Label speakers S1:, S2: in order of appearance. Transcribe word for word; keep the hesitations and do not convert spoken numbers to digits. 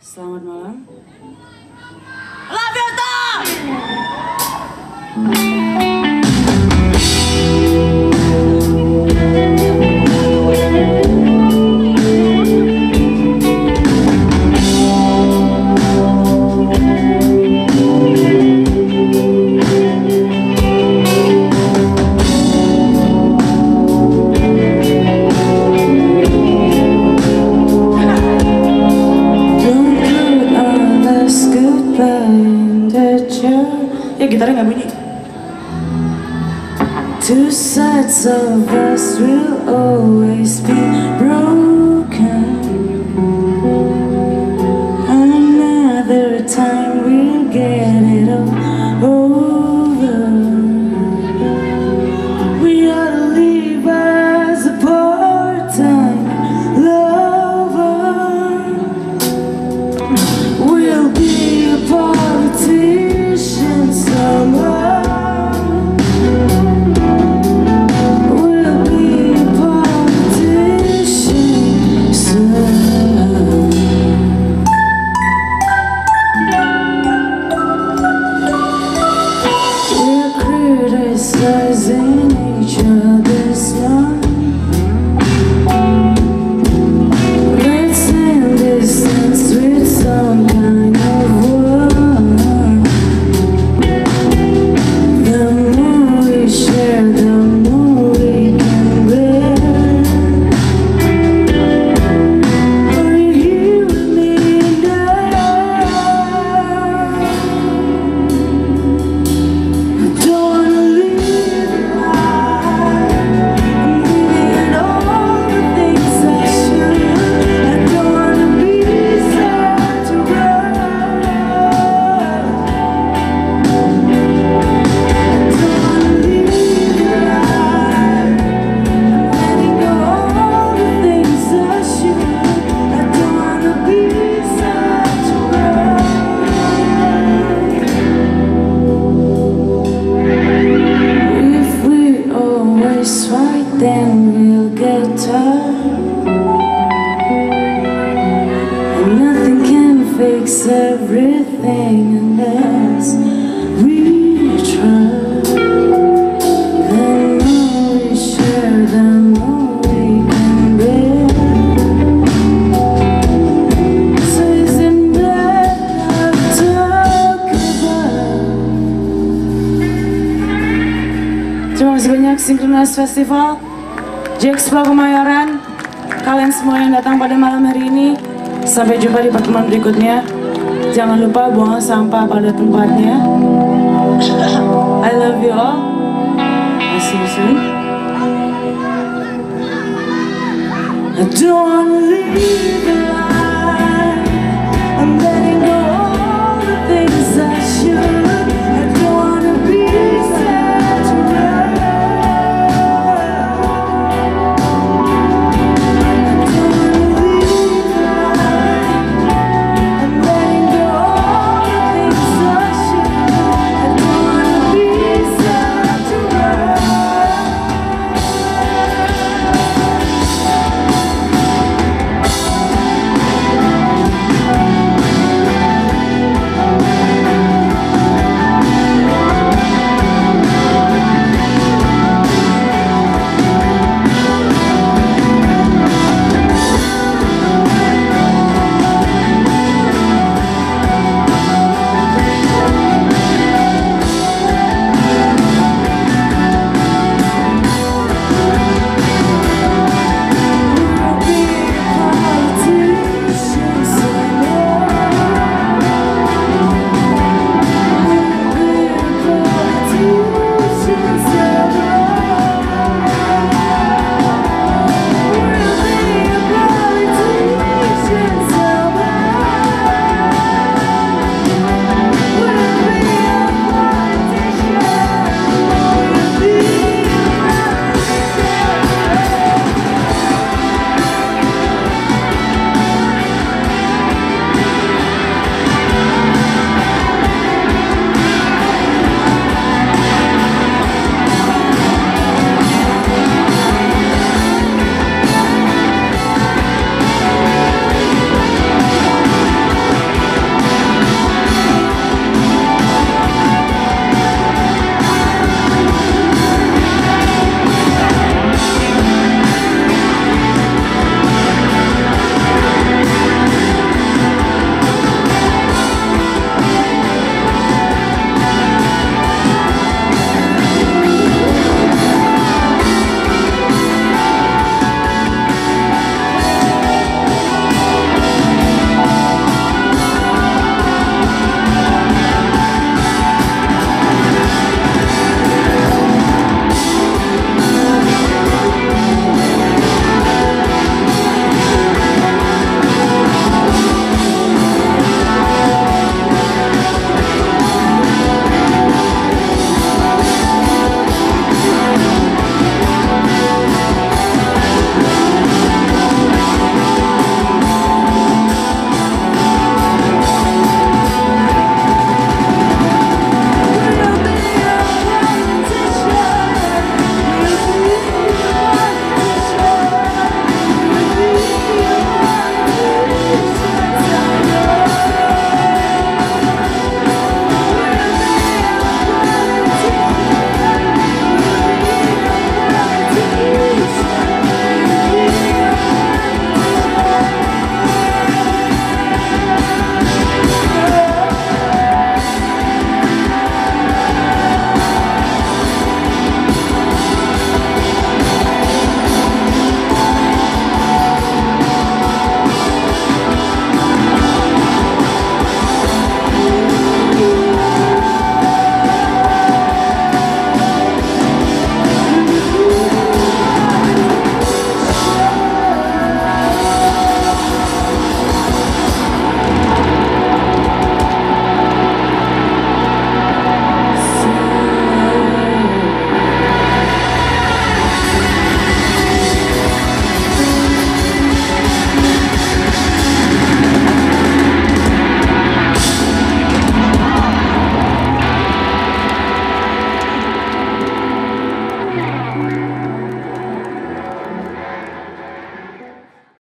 S1: Selamat malam. Love you Tom! Ya gitarnya nggak bunyi. Two sides of us will always be broken. Another time we'll get it all over. We ought to leave as a part-time lover. We'll be a politician somehow. We'll be a politician somehow. We're criticizing each other's mind. Let's end this dance with some kind of word. The more we share, the more we can bear. For you and me now, I don't wanna live life. I'm living all the things I should. I don't wanna be sad to run. I don't wanna live life. I'm letting go all the things I should. I don't wanna be sad to run. If we always fight, then we'll get tired. And nothing can fix everything unless we try. The more we share, the more we can bear. So isn't that what I talk about? Terima kasih banyak Synchronize Festival di Expo Kemayoran. Kalian semua yang datang pada malam hari ini. Sampai jumpa di pertemuan berikutnya. Jangan lupa buang sampah pada tempatnya. I love you all. I'll see you soon. I don't wanna live